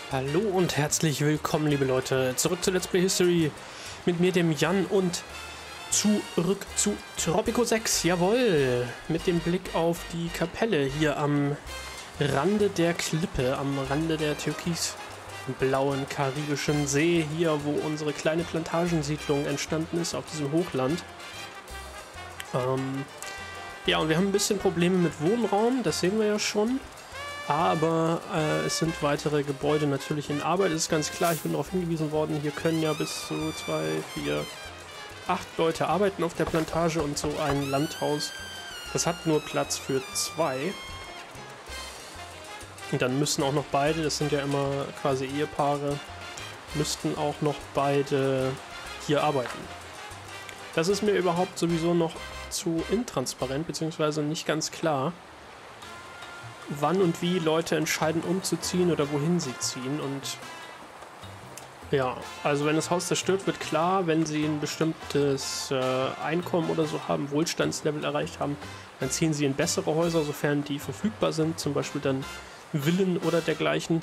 Hallo und herzlich willkommen, liebe Leute, zurück zu Let's Play History mit mir, dem Jan, und zurück zu Tropico 6, jawohl, mit dem Blick auf die Kapelle hier am Rande der Klippe, am Rande der türkisblauen karibischen See, hier wo unsere kleine Plantagensiedlung entstanden ist, auf diesem Hochland. Ja, und wir haben ein bisschen Probleme mit Wohnraum, das sehen wir ja schon. Aber es sind weitere Gebäude natürlich in Arbeit, das ist ganz klar. Ich bin darauf hingewiesen worden, hier können ja bis zu 2, 4, 8 Leute arbeiten auf der Plantage, und so ein Landhaus, das hat nur Platz für 2. Und dann müssen auch noch beide, das sind ja immer quasi Ehepaare, müssten auch noch beide hier arbeiten. Das ist mir überhaupt sowieso noch zu intransparent, beziehungsweise nicht ganz klar, wann und wie Leute entscheiden, umzuziehen oder wohin sie ziehen. Und ja, also wenn das Haus zerstört wird, klar, wenn sie ein bestimmtes Einkommen oder so haben, Wohlstandslevel erreicht haben, dann ziehen sie in bessere Häuser, sofern die verfügbar sind, zum Beispiel dann Villen oder dergleichen.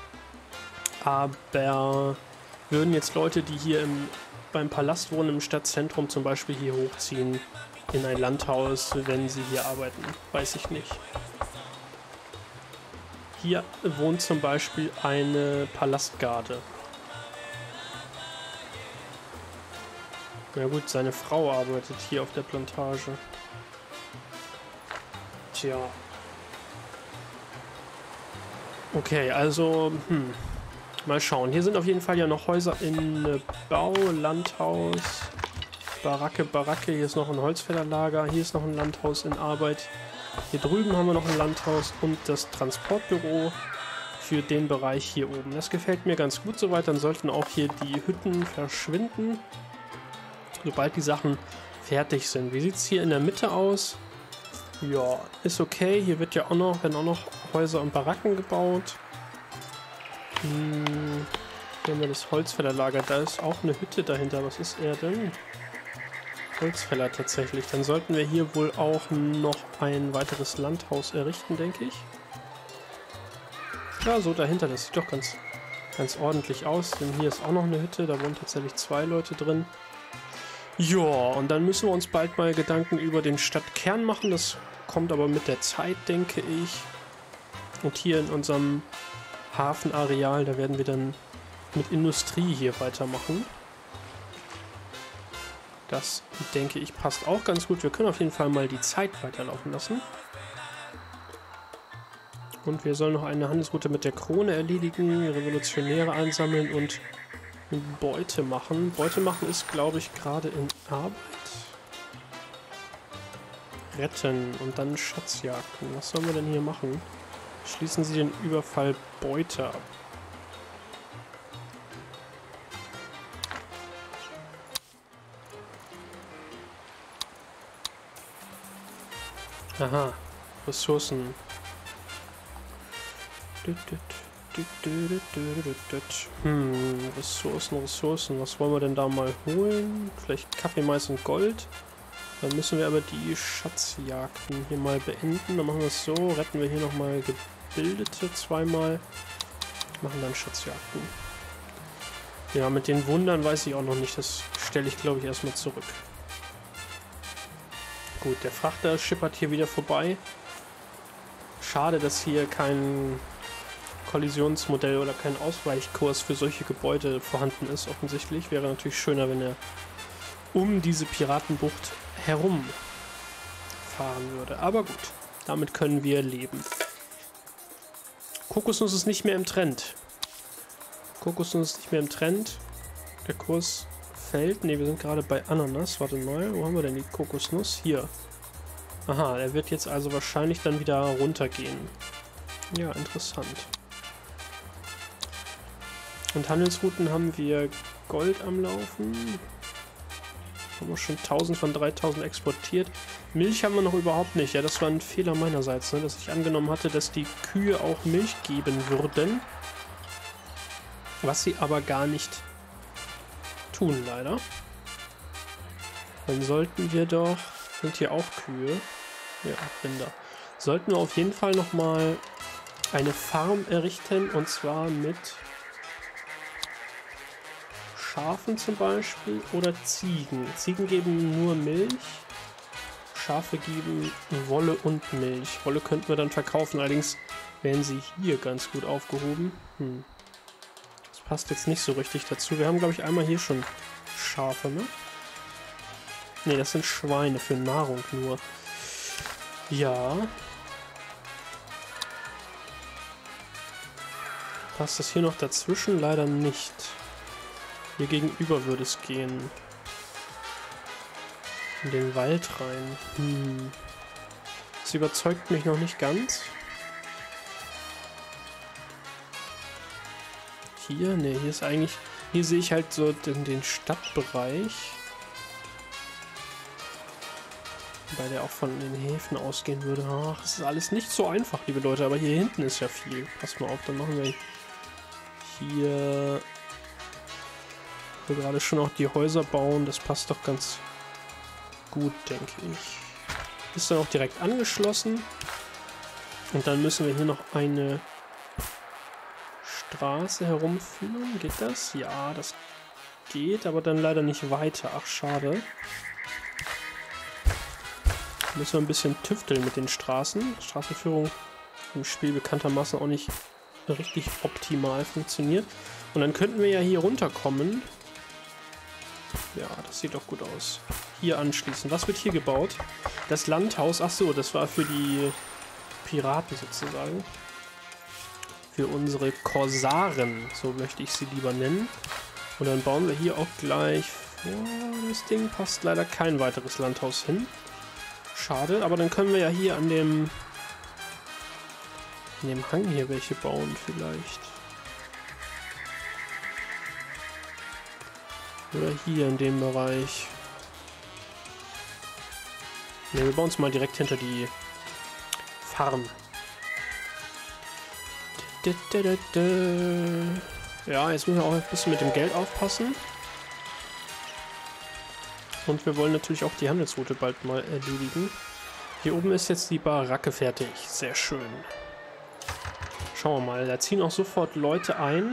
Aber würden jetzt Leute, die hier beim Palast wohnen, im Stadtzentrum zum Beispiel, hier hochziehen in ein Landhaus, wenn sie hier arbeiten, weiß ich nicht. Hier wohnt zum Beispiel eine Palastgarde. Na gut, seine Frau arbeitet hier auf der Plantage. Tja. Okay, also, mal schauen. Hier sind auf jeden Fall ja noch Häuser in Bau, Landhaus, Baracke. Hier ist noch ein Holzfällerlager, hier ist noch ein Landhaus in Arbeit. Hier drüben haben wir noch ein Landhaus und das Transportbüro für den Bereich hier oben. Das gefällt mir ganz gut soweit. Dann sollten auch hier die Hütten verschwinden, sobald die Sachen fertig sind. Wie sieht es hier in der Mitte aus? Ja, ist okay. Hier werden auch noch Häuser und Baracken gebaut. Hier haben wir das Holzfällerlager. Da ist auch eine Hütte dahinter. Was ist er denn? Holzfäller tatsächlich. Dann sollten wir hier wohl auch noch ein weiteres Landhaus errichten, denke ich. Ja, so dahinter, das sieht doch ganz ordentlich aus. Denn hier ist auch noch eine Hütte, da wohnen tatsächlich 2 Leute drin. Ja, und dann müssen wir uns bald mal Gedanken über den Stadtkern machen. Das kommt aber mit der Zeit, denke ich. Und hier in unserem Hafenareal, da werden wir dann mit Industrie hier weitermachen. Das, denke ich, passt auch ganz gut. Wir können auf jeden Fall mal die Zeit weiterlaufen lassen. Und wir sollen noch eine Handelsroute mit der Krone erledigen, Revolutionäre einsammeln und Beute machen. Beute machen ist, glaube ich, gerade in Arbeit. Retten und dann Schatzjagden. Was sollen wir denn hier machen? Schließen Sie den Überfall Beute ab. Aha, Ressourcen. Ressourcen. Was wollen wir denn da mal holen? Vielleicht Kaffee, Mais und Gold. Dann müssen wir aber die Schatzjagden hier mal beenden. Dann machen wir es so. Retten wir hier nochmal Gebildete zweimal. Machen dann Schatzjagden. Ja, mit den Wundern weiß ich auch noch nicht. Das stelle ich, glaube ich, erstmal zurück. Gut, der Frachter schippert hier wieder vorbei. Schade, dass hier kein Kollisionsmodell oder kein Ausweichkurs für solche Gebäude vorhanden ist, offensichtlich. Wäre natürlich schöner, wenn er um diese Piratenbucht herum fahren würde. Aber gut, damit können wir leben. Kokosnuss ist nicht mehr im Trend. Der Kurs fällt. Ne, wir sind gerade bei Ananas. Warte mal, wo haben wir denn die Kokosnuss? Hier. Aha, er wird jetzt also wahrscheinlich dann wieder runtergehen. Ja, interessant. Und Handelsrouten haben wir Gold am Laufen. Haben wir schon 1000 von 3000 exportiert. Milch haben wir noch überhaupt nicht. Ja, das war ein Fehler meinerseits, ne, dass ich angenommen hatte, dass die Kühe auch Milch geben würden. Was sie aber gar nicht tun, leider. Dann sollten wir doch... Sind hier auch Kühe? Ja, Rinder. Sollten wir auf jeden Fall nochmal eine Farm errichten, und zwar mit Schafen zum Beispiel oder Ziegen. Ziegen geben nur Milch. Schafe geben Wolle und Milch. Wolle könnten wir dann verkaufen, allerdings wären sie hier ganz gut aufgehoben. Das passt jetzt nicht so richtig dazu. Wir haben, glaube ich, einmal hier schon Schafe, ne? Ne, das sind Schweine für Nahrung nur. Ja. Passt das hier noch dazwischen? Leider nicht. Hier gegenüber würde es gehen. In den Wald rein. Das überzeugt mich noch nicht ganz. Hier? Ne, hier ist eigentlich... Hier sehe ich halt so den Stadtbereich. Wobei der auch von den Häfen ausgehen würde. Ach, das ist alles nicht so einfach, liebe Leute. Aber hier hinten ist ja viel. Passt mal auf, dann machen wir hier... Wir gerade schon auch die Häuser bauen. Das passt doch ganz gut, denke ich. Ist dann auch direkt angeschlossen. Und dann müssen wir hier noch eine Straße herumführen. Geht das? Ja, das geht, aber dann leider nicht weiter. Ach, schade. Müssen wir ein bisschen tüfteln mit den Straßen. Straßenführung im Spiel bekanntermaßen auch nicht richtig optimal funktioniert. Und dann könnten wir ja hier runterkommen. Ja, das sieht doch gut aus. Hier anschließen. Was wird hier gebaut? Das Landhaus. Ach so, das war für die Piraten sozusagen. Für unsere Korsaren. So möchte ich sie lieber nennen. Und dann bauen wir hier auch gleich... Oh, das Ding passt leider kein weiteres Landhaus hin. Schade, aber dann können wir ja hier an dem Hang hier welche bauen vielleicht. Oder hier in dem Bereich. Ne, wir bauen es mal direkt hinter die Farm. Ja, jetzt müssen wir auch ein bisschen mit dem Geld aufpassen. Und wir wollen natürlich auch die Handelsroute bald mal erledigen. Hier oben ist jetzt die Baracke fertig. Sehr schön. Schauen wir mal. Da ziehen auch sofort Leute ein.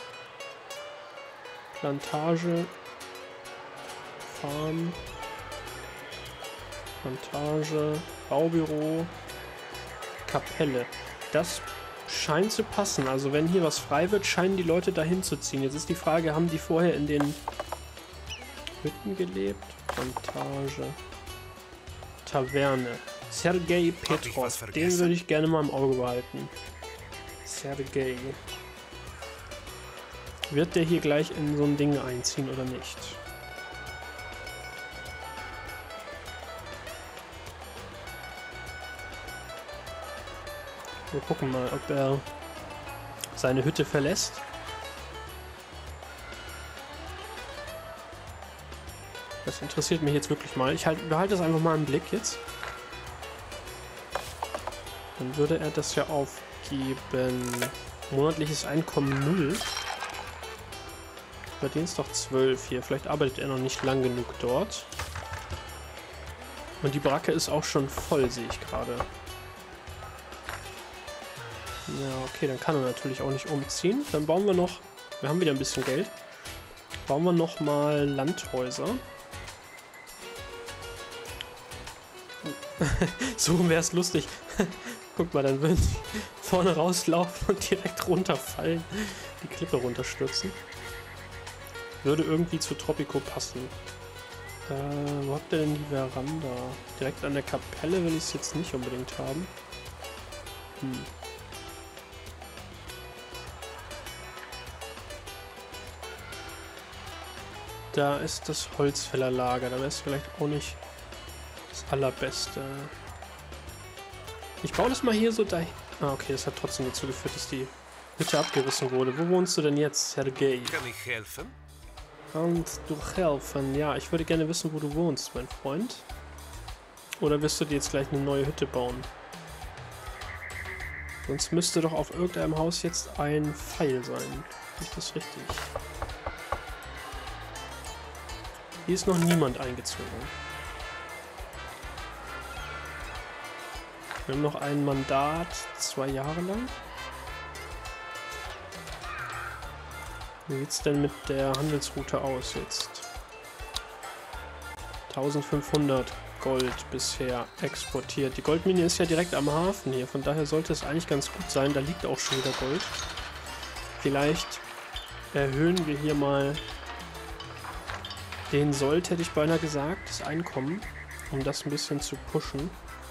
Plantage. Farm. Plantage. Baubüro. Kapelle. Das scheint zu passen. Also wenn hier was frei wird, scheinen die Leute dahin zu ziehen. Jetzt ist die Frage, haben die vorher in den Hütten gelebt? Plantage. Taverne. Sergei Petrov. Den würde ich gerne mal im Auge behalten. Sergei. Wird der hier gleich in so ein Ding einziehen oder nicht? Wir gucken mal, ob er seine Hütte verlässt. Das interessiert mich jetzt wirklich mal. Ich behalte das einfach mal im Blick jetzt. Dann würde er das ja aufgeben. Monatliches Einkommen 0. Bei denen ist doch 12 hier. Vielleicht arbeitet er noch nicht lang genug dort. Und die Baracke ist auch schon voll, sehe ich gerade. Ja, okay, dann kann er natürlich auch nicht umziehen. Dann bauen wir noch... Wir haben wieder ein bisschen Geld. Bauen wir noch mal Landhäuser. So wäre es lustig. Guck mal, dann würden sie vorne rauslaufen und direkt runterfallen. Die Klippe runterstürzen. Würde irgendwie zu Tropico passen. Wo habt ihr denn die Veranda? Direkt an der Kapelle will ich es jetzt nicht unbedingt haben. Da ist das Holzfällerlager. Da wäre es vielleicht auch nicht das Allerbeste. Ich baue das mal hier so dahin. Ah, okay, das hat trotzdem dazu geführt, dass die Hütte abgerissen wurde. Wo wohnst du denn jetzt, Sergei? Kann ich helfen? Kannst du helfen? Ja, ich würde gerne wissen, wo du wohnst, mein Freund. Oder wirst du dir jetzt gleich eine neue Hütte bauen? Sonst müsste doch auf irgendeinem Haus jetzt ein Pfeil sein. Ist das richtig? Hier ist noch niemand eingezogen. Wir haben noch ein Mandat 2 Jahre lang. Wie sieht es denn mit der Handelsroute aus jetzt? 1500 Gold bisher exportiert. Die Goldmine ist ja direkt am Hafen hier, von daher sollte es eigentlich ganz gut sein. Da liegt auch schon wieder Gold. Vielleicht erhöhen wir hier mal den Sold, hätte ich beinahe gesagt, das Einkommen, um das ein bisschen zu pushen.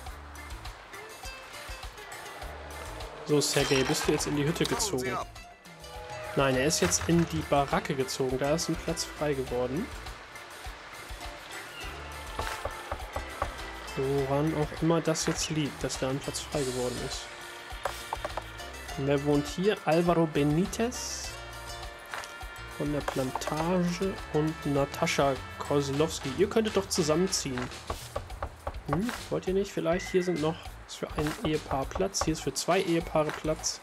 So, Sergej, bist du jetzt in die Hütte gezogen? Nein, er ist jetzt in die Baracke gezogen. Da ist ein Platz frei geworden. Woran auch immer das jetzt liegt, dass da ein Platz frei geworden ist. Und wer wohnt hier? Alvaro Benitez von der Plantage und Natascha Kozlowski. Ihr könntet doch zusammenziehen. Wollt ihr nicht? Vielleicht hier sind noch ist für ein Ehepaar Platz. Hier ist für 2 Ehepaare Platz.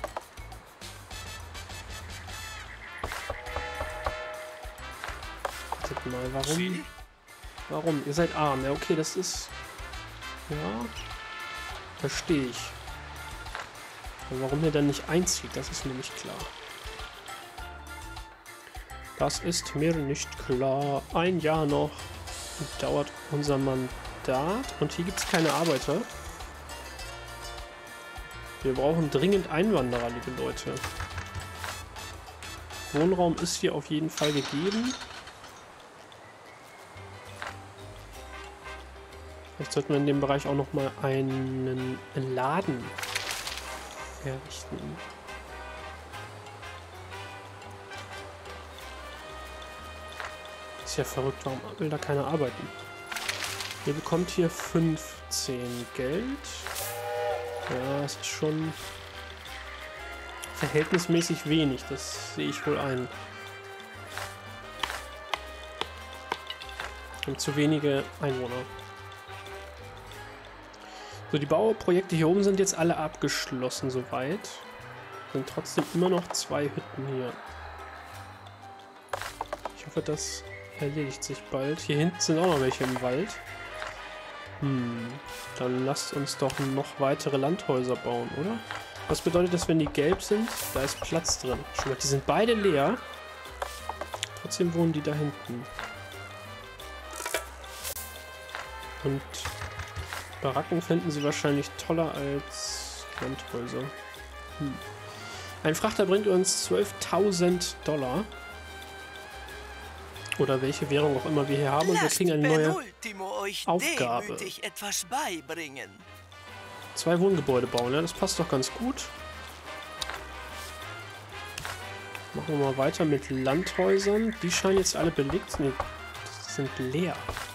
Wartet mal, warum? Warum? Ihr seid arm. Ja, okay, das ist... Ja, verstehe ich. Und warum ihr dann nicht einzieht, das ist mir nicht klar. Das ist mir nicht klar. Ein Jahr noch dauert unser Mandat. Und hier gibt es keine Arbeiter. Wir brauchen dringend Einwanderer, liebe Leute. Wohnraum ist hier auf jeden Fall gegeben. Vielleicht sollten wir in dem Bereich auch noch mal einen Laden herrichten. Ist ja verrückt, warum will da keiner arbeiten? Ihr bekommt hier 15 Geld. Ja, es ist schon verhältnismäßig wenig, das sehe ich wohl ein. Und zu wenige Einwohner. So, die Bauprojekte hier oben sind jetzt alle abgeschlossen soweit. Sind trotzdem immer noch 2 Hütten hier. Ich hoffe, das erledigt sich bald. Hier hinten sind auch noch welche im Wald. Dann lasst uns doch noch weitere Landhäuser bauen, oder? Was bedeutet das, wenn die gelb sind? Da ist Platz drin. Schon mal, die sind beide leer. Trotzdem wohnen die da hinten. Und Baracken finden sie wahrscheinlich toller als Landhäuser. Ein Frachter bringt uns 12.000 $. Oder welche Währung auch immer wir hier haben. Und wir kriegen eine neue Aufgabe. 2 Wohngebäude bauen, ja, das passt doch ganz gut. Machen wir mal weiter mit Landhäusern. Die scheinen jetzt alle belegt. Ne, die sind leer.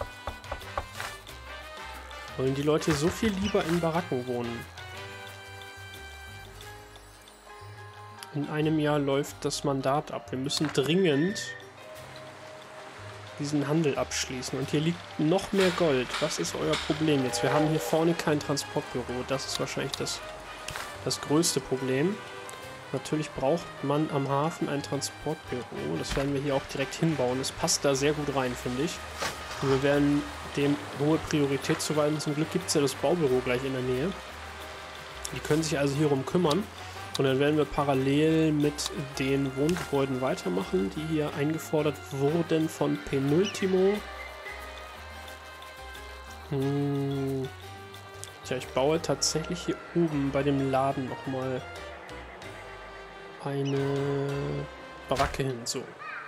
Wollen die Leute so viel lieber in Baracken wohnen? In einem Jahr läuft das Mandat ab. Wir müssen dringend diesen Handel abschließen. Und hier liegt noch mehr Gold. Was ist euer Problem jetzt? Wir haben hier vorne kein Transportbüro. Das ist wahrscheinlich das größte Problem. Natürlich braucht man am Hafen ein Transportbüro. Das werden wir hier auch direkt hinbauen. Es passt da sehr gut rein, finde ich. Und wir werden dem hohe Priorität zuweisen. Zum Glück gibt es ja das Baubüro gleich in der Nähe. Die können sich also hierum kümmern. Und dann werden wir parallel mit den Wohngebäuden weitermachen, die hier eingefordert wurden von Penultimo. Tja, ich baue tatsächlich hier oben bei dem Laden nochmal eine Baracke hin. So.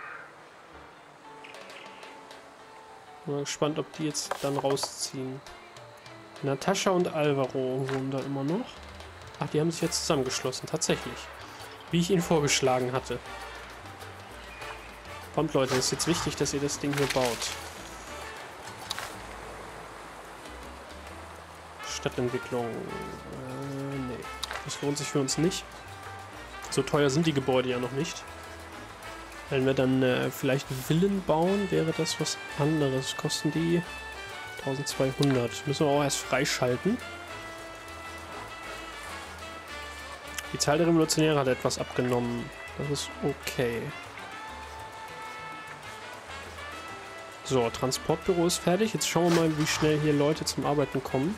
Mal gespannt, ob die jetzt dann rausziehen. Natascha und Alvaro wohnen da immer noch. Ach, die haben sich jetzt zusammengeschlossen, tatsächlich. Wie ich ihnen vorgeschlagen hatte. Kommt, Leute, es ist jetzt wichtig, dass ihr das Ding hier baut. Stadtentwicklung. Nee. Das lohnt sich für uns nicht. So teuer sind die Gebäude ja noch nicht. Wenn wir dann vielleicht Villen bauen, wäre das was anderes. Kosten die 1200. Müssen wir auch erst freischalten. Die Zahl der Revolutionäre hat etwas abgenommen. Das ist okay. So, Transportbüro ist fertig. Jetzt schauen wir mal, wie schnell hier Leute zum Arbeiten kommen.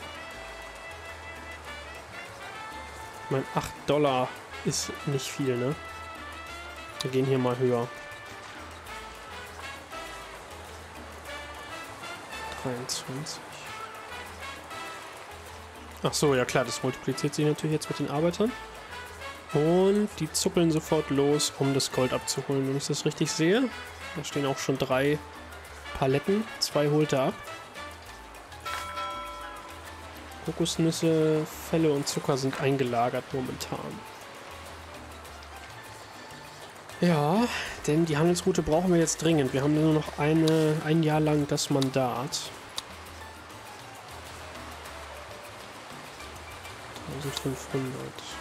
Ich meine, $8 ist nicht viel, ne? Wir gehen hier mal höher. 23. Ach so, ja klar, das multipliziert sich natürlich jetzt mit den Arbeitern. Und die zuppeln sofort los, um das Gold abzuholen. Wenn ich das richtig sehe, da stehen auch schon 3 Paletten. 2 holt er ab. Kokosnüsse, Felle und Zucker sind eingelagert momentan. Ja, denn die Handelsroute brauchen wir jetzt dringend. Wir haben nur noch ein Jahr lang das Mandat. 1500.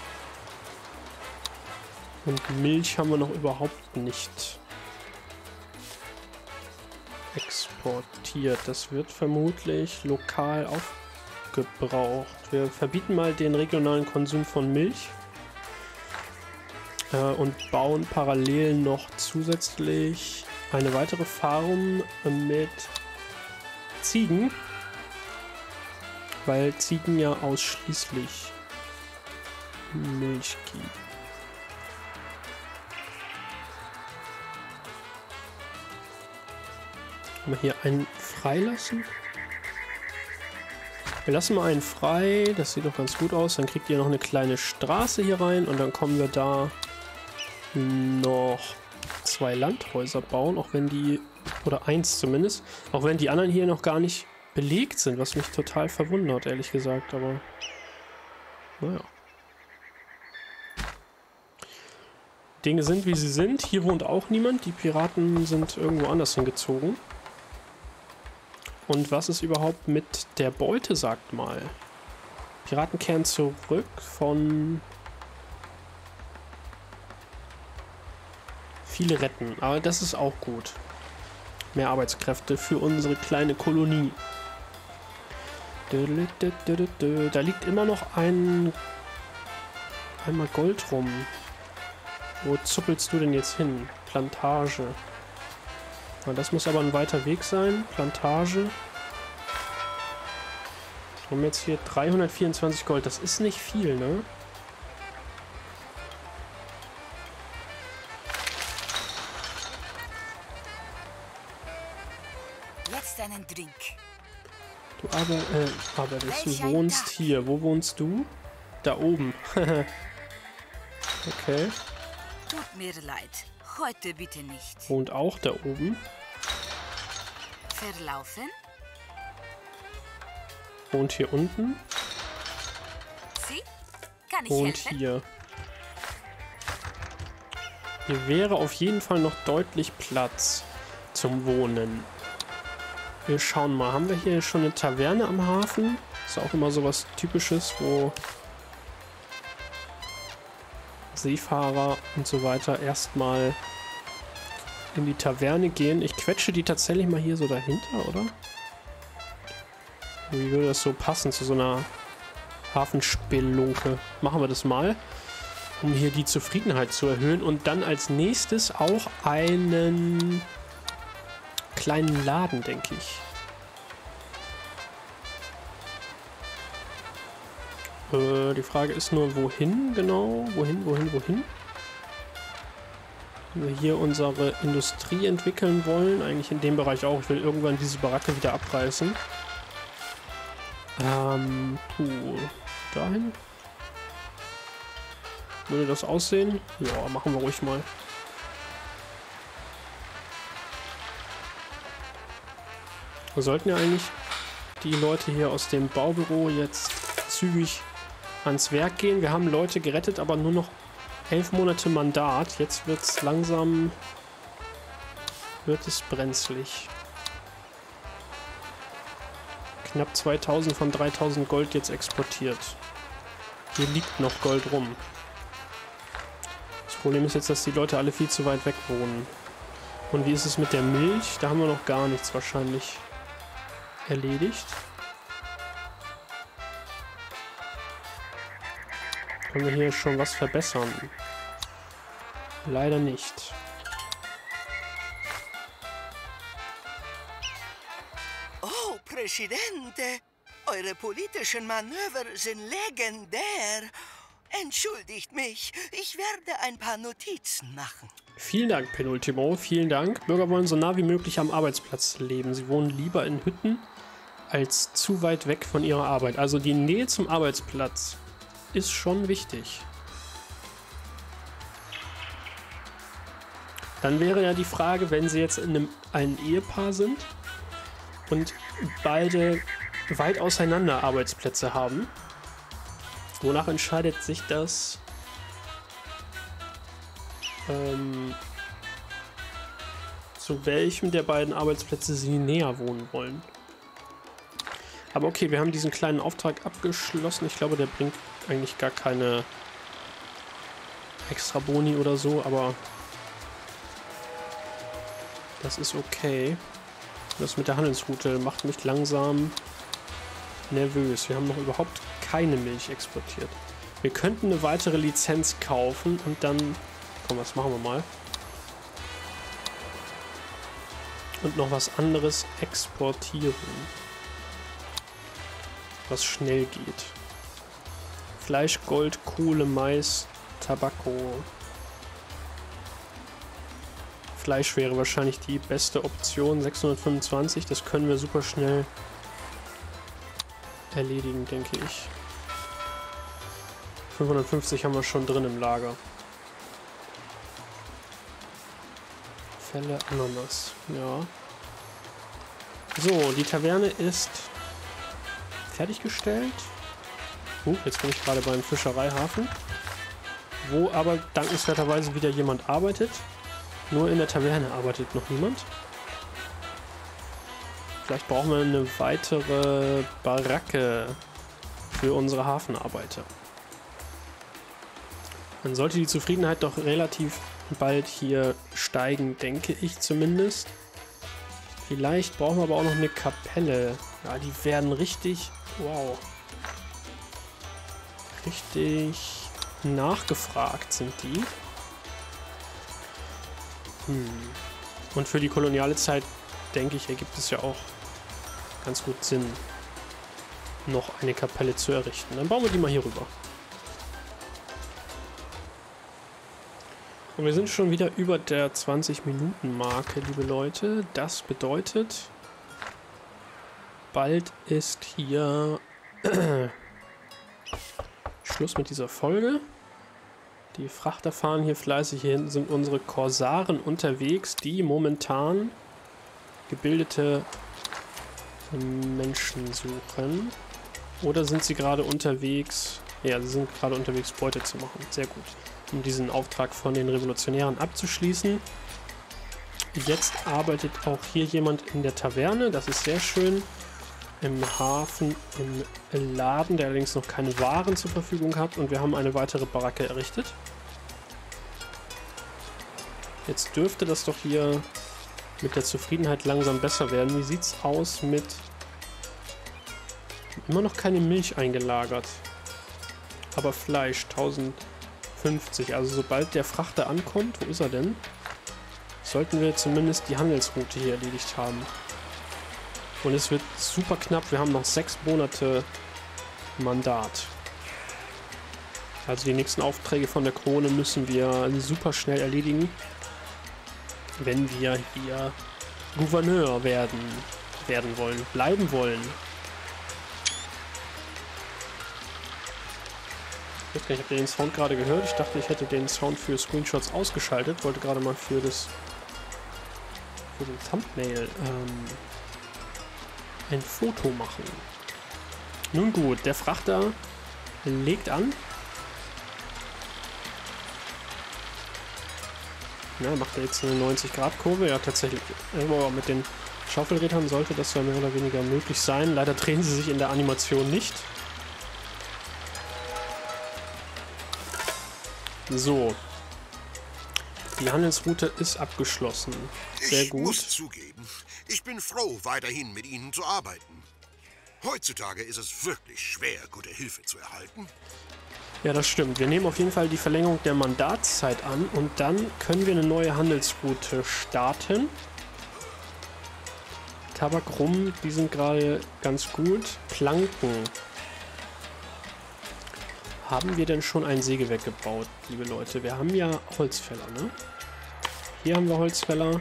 Und Milch haben wir noch überhaupt nicht exportiert. Das wird vermutlich lokal aufgebraucht. Wir verbieten mal den regionalen Konsum von Milch. Und bauen parallel noch zusätzlich eine weitere Farm mit Ziegen, weil Ziegen ja ausschließlich Milch geben. Können wir hier einen freilassen? Wir lassen mal einen frei, das sieht doch ganz gut aus. Dann kriegt ihr noch eine kleine Straße hier rein und dann kommen wir da noch 2 Landhäuser bauen, auch wenn die, oder 1 zumindest, auch wenn die anderen hier noch gar nicht belegt sind, was mich total verwundert, ehrlich gesagt, aber naja. Dinge sind, wie sie sind. Hier wohnt auch niemand, die Piraten sind irgendwo anders hingezogen. Und was ist überhaupt mit der Beute, sagt mal? Piraten kehren zurück von... Viele retten, aber das ist auch gut. Mehr Arbeitskräfte für unsere kleine Kolonie. Da liegt immer noch einmal Gold rum. Wo zuppelst du denn jetzt hin? Plantage. Na, das muss aber ein weiter Weg sein. Plantage. Wir haben jetzt hier 324 Gold. Das ist nicht viel, ne? Einen Drink. Du arbeitest, du wohnst hier. Wo wohnst du? Da oben. Okay. Tut mir leid. Heute bitte nicht. Wohnt auch da oben. Verlaufen? Wohnt hier unten. Sie? Kann ich Und helfen? hier. Hier wäre auf jeden Fall noch deutlich Platz zum Wohnen. Wir schauen mal, haben wir hier schon eine Taverne am Hafen? Ist auch immer so was Typisches, wo Seefahrer und so weiter erstmal in die Taverne gehen. Ich quetsche die tatsächlich mal hier so dahinter, oder? Wie würde das so passen zu so einer Hafenspelunke? Machen wir das mal, um hier die Zufriedenheit zu erhöhen und dann als nächstes auch einen kleinen Laden, denke ich. Die Frage ist nur, wohin genau? Wohin? Wenn wir hier unsere Industrie entwickeln wollen, eigentlich in dem Bereich auch. Ich will irgendwann diese Baracke wieder abreißen. Dahin? Würde das aussehen? Ja, machen wir ruhig mal. Wir sollten ja eigentlich die Leute hier aus dem Baubüro jetzt zügig ans Werk gehen. Wir haben Leute gerettet, aber nur noch 11 Monate Mandat. Jetzt wird es langsam... wird es brenzlig. Knapp 2000 von 3000 Gold jetzt exportiert. Hier liegt noch Gold rum. Das Problem ist jetzt, dass die Leute alle viel zu weit weg wohnen. Und wie ist es mit der Milch? Da haben wir noch gar nichts wahrscheinlich erledigt. Können wir hier schon was verbessern? Leider nicht. Oh, Präsidente, eure politischen Manöver sind legendär. Entschuldigt mich, ich werde ein paar Notizen machen. Vielen Dank, Penultimo, vielen Dank. Bürger wollen so nah wie möglich am Arbeitsplatz leben. Sie wohnen lieber in Hütten als zu weit weg von ihrer Arbeit. Also die Nähe zum Arbeitsplatz ist schon wichtig. Dann wäre ja die Frage, wenn sie jetzt in ein Ehepaar sind und beide weit auseinander Arbeitsplätze haben, wonach entscheidet sich das, zu welchem der beiden Arbeitsplätze sie näher wohnen wollen. Aber okay, wir haben diesen kleinen Auftrag abgeschlossen. Ich glaube, der bringt eigentlich gar keine extra Boni oder so, aber das ist okay. Das mit der Handelsroute macht mich langsam nervös. Wir haben noch überhaupt keine Milch exportiert. Wir könnten eine weitere Lizenz kaufen und dann... Komm, das machen wir mal. Und noch was anderes exportieren. Was schnell geht. Fleisch, Gold, Kohle, Mais, Tabako. Fleisch wäre wahrscheinlich die beste Option. 625, das können wir super schnell erledigen, denke ich. 550 haben wir schon drin im Lager. Felle Ananas, ja. So, die Taverne ist fertiggestellt. Jetzt bin ich gerade beim Fischereihafen, wo aber dankenswerterweise wieder jemand arbeitet. Nur in der Taverne arbeitet noch niemand. Vielleicht brauchen wir eine weitere Baracke für unsere Hafenarbeiter. Dann sollte die Zufriedenheit doch relativ bald hier steigen, denke ich zumindest. Vielleicht brauchen wir aber auch noch eine Kapelle. Ja, die werden richtig... Wow. Richtig nachgefragt sind die. Und für die koloniale Zeit, denke ich, ergibt es ja auch ganz gut Sinn, noch eine Kapelle zu errichten. Dann bauen wir die mal hier rüber. Und wir sind schon wieder über der 20-Minuten-Marke, liebe Leute. Das bedeutet, bald ist hier Schluss mit dieser Folge. Die Frachter fahren hier fleißig. Hier hinten sind unsere Korsaren unterwegs, die momentan gebildete Menschen suchen. Oder sind sie gerade unterwegs? Ja, sie sind gerade unterwegs, Beute zu machen. Sehr gut. Um diesen Auftrag von den Revolutionären abzuschließen. Jetzt arbeitet auch hier jemand in der Taverne. Das ist sehr schön. Im Hafen, im Laden, der allerdings noch keine Waren zur Verfügung hat. Und wir haben eine weitere Baracke errichtet. Jetzt dürfte das doch hier mit der Zufriedenheit langsam besser werden. Wie sieht es aus mit... Immer noch keine Milch eingelagert. Aber Fleisch, 1050. Also sobald der Frachter ankommt, wo ist er denn? Sollten wir zumindest die Handelsroute hier erledigt haben. Und es wird super knapp. Wir haben noch 6 Monate Mandat. Also die nächsten Aufträge von der Krone müssen wir super schnell erledigen, wenn wir hier Gouverneur werden wollen, bleiben wollen. Ich weiß gar nicht, habt ihr den Sound gerade gehört? Ich dachte, ich hätte den Sound für Screenshots ausgeschaltet. Wollte gerade mal für den Thumbnail ein Foto machen. Nun gut, der Frachter legt an. Ja, macht er jetzt eine 90-Grad-Kurve? Ja, tatsächlich. Aber mit den Schaufelrädern sollte das ja mehr oder weniger möglich sein. Leider drehen sie sich in der Animation nicht. So. Die Handelsroute ist abgeschlossen. Sehr gut. Ich muss zugeben, ich bin froh, weiterhin mit Ihnen zu arbeiten. Heutzutage ist es wirklich schwer, gute Hilfe zu erhalten. Ja, das stimmt. Wir nehmen auf jeden Fall die Verlängerung der Mandatszeit an und dann können wir eine neue Handelsroute starten. Tabak, Rum, die sind gerade ganz gut. Planken Haben wir denn schon ein Sägewerk gebaut, liebe Leute? Wir haben ja Holzfäller, ne? Hier haben wir Holzfäller.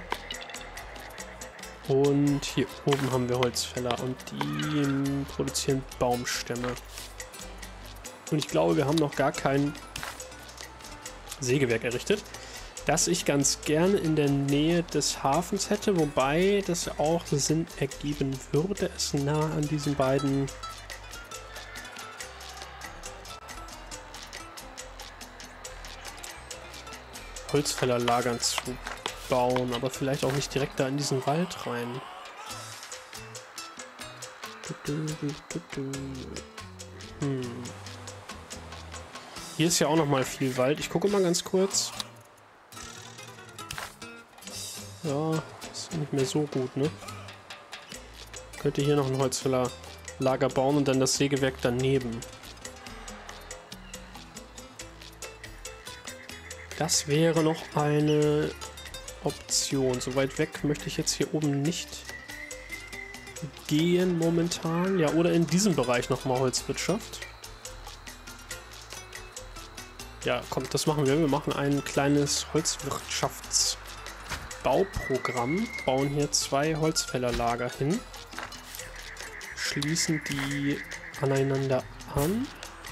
Und hier oben haben wir Holzfäller. Und die produzieren Baumstämme. Und ich glaube, wir haben noch gar kein Sägewerk errichtet, das ich ganz gerne in der Nähe des Hafens hätte, wobei das auch Sinn ergeben würde, es nah an diesen beiden Holzfällerlagern zu bauen, aber vielleicht auch nicht direkt da in diesen Wald rein. Hier ist ja auch noch mal viel Wald. Ich gucke mal ganz kurz. Ja, ist nicht mehr so gut, ne? Könnte hier noch ein Holzfällerlager bauen und dann das Sägewerk daneben. Das wäre noch eine Option. So weit weg möchte ich jetzt hier oben nicht gehen momentan. Ja, oder in diesem Bereich nochmal Holzwirtschaft. Ja, kommt, das machen wir. Wir machen ein kleines Holzwirtschaftsbauprogramm. Bauen hier 2 Holzfällerlager hin. Schließen die aneinander an.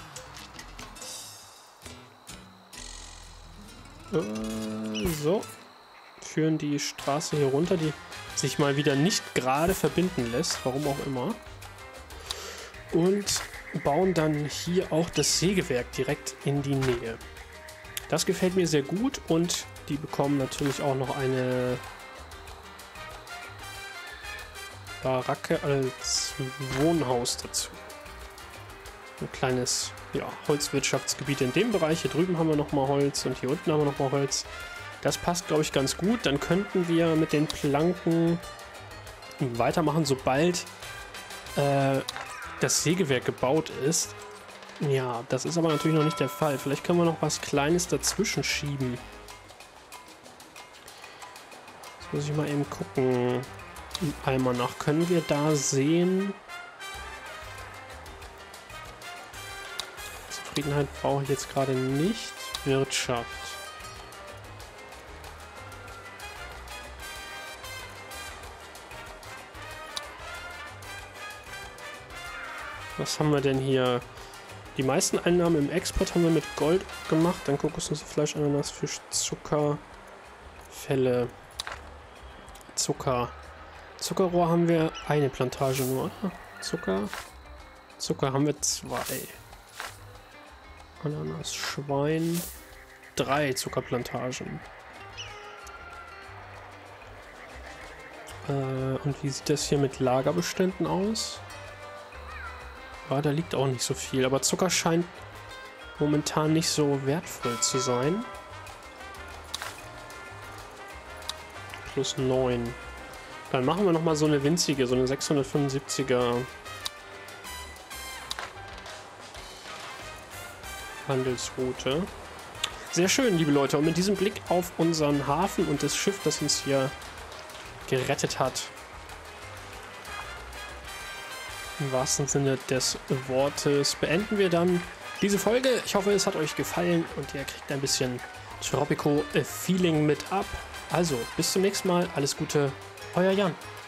So. Führen die Straße hier runter, die sich mal wieder nicht gerade verbinden lässt. Warum auch immer. Und bauen dann hier auch das Sägewerk direkt in die Nähe. Das gefällt mir sehr gut und die bekommen natürlich auch noch eine Baracke als Wohnhaus dazu. Ein kleines Holzwirtschaftsgebiet in dem Bereich. Hier drüben haben wir nochmal Holz und hier unten haben wir nochmal Holz. Das passt, glaube ich, ganz gut. Dann könnten wir mit den Planken weitermachen, sobald das Sägewerk gebaut ist. Ja, das ist aber natürlich noch nicht der Fall. Vielleicht können wir noch was Kleines dazwischen schieben. Jetzt muss ich mal eben gucken. Einmal nach. Können wir da sehen? Zufriedenheit brauche ich jetzt gerade nicht. Wirtschaft. Was haben wir denn hier? Die meisten Einnahmen im Export haben wir mit Gold gemacht. Dann Kokosnüsse, Fleisch, Ananas, Fisch, Zucker, Felle, Zucker. Zuckerrohr haben wir eine Plantage nur. Zucker haben wir 2. Ananas, Schwein, 3 Zuckerplantagen. Und wie sieht das hier mit Lagerbeständen aus? Ja, da liegt auch nicht so viel, aber Zucker scheint momentan nicht so wertvoll zu sein. Plus 9. Dann machen wir nochmal so eine winzige, so eine 675er Handelsroute. Sehr schön, liebe Leute. Und mit diesem Blick auf unseren Hafen und das Schiff, das uns hier gerettet hat, im wahrsten Sinne des Wortes, beenden wir dann diese Folge. Ich hoffe, es hat euch gefallen und ihr kriegt ein bisschen Tropico-Feeling mit ab. Also, bis zum nächsten Mal. Alles Gute, euer Jan.